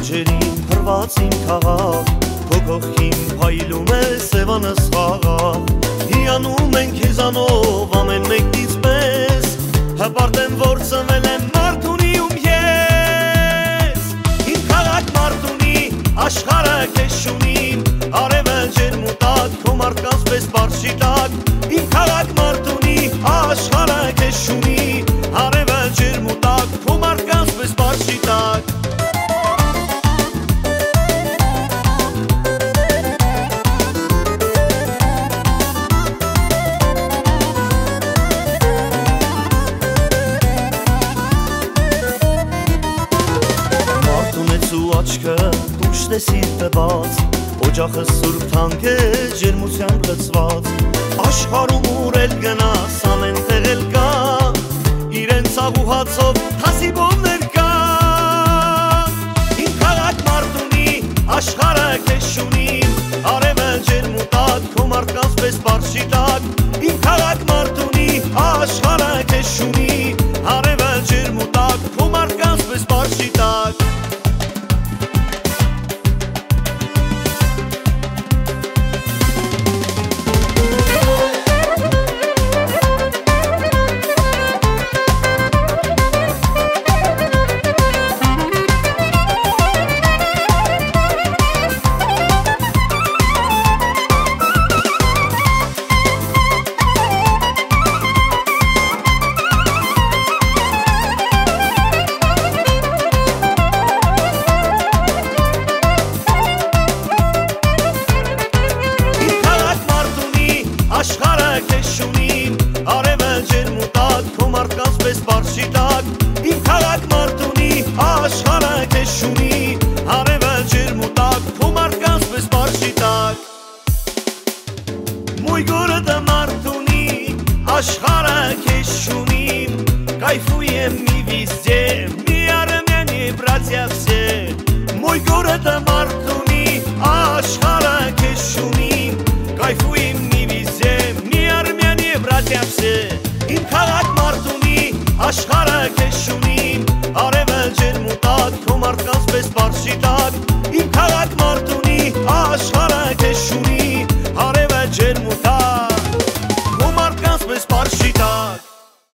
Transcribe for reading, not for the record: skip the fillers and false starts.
ջերին փրված իմ քաղաք, քո կողքին փայլում է սևանս խաղաղ, հիանում ենք քեզանով ամեն մեկից պես, հպարտ եմ որ ծնվել եմ Մարդունիում ես, իմ քաղաք Մարդունի, աշխարհը քեզ շունին, արևը ջերմուտակ, քո մարդկանց պես բարձ շիտակ, իմ քաղաք Մարդունի, աշխարհը քեզ շունի, արևը ջերմուտակ, քո մարդկանց պես բարձ շիտակ։ Աչքը դուրս տեսիր տված, օջախը սուրբ թանկ է ջերմությամբ լցված, աշխարհում ուր էլ գնաս ամեն տեղ էլ կա, իրենց աղուհացով թասիբովներ կա, իմ քաղաք Մարդունի, աշխարհը քեզ շունին, արևը ջերմուտակ, քո մարդկանց պես բարձ շիտակ, իմ քաղաք Մարդունի, աշխարհը քեզ շունի, արևը ջերմուտակ, քո մարդկանց պես բարձ շիտակ։ Աշխարհը քեզ շունին, արևը ջերմուտակ, քո մարդկանց պես բարձ շիտակ, իմ քաղաք Մարդունի, աշխարհը քեզ շունի, արևը ջերմուտակ, քո մարդկանց պես բարձ շիտակ։ Мой город Մարդունի, աշխարհը քեզ շունին, кайфуем мы везде, мы армяне, братья все. Мой город Մարդունի, աշխարհը քեզ շունին, кайфуем братья все, իմ քաղաք Մարդունի, աշխարհը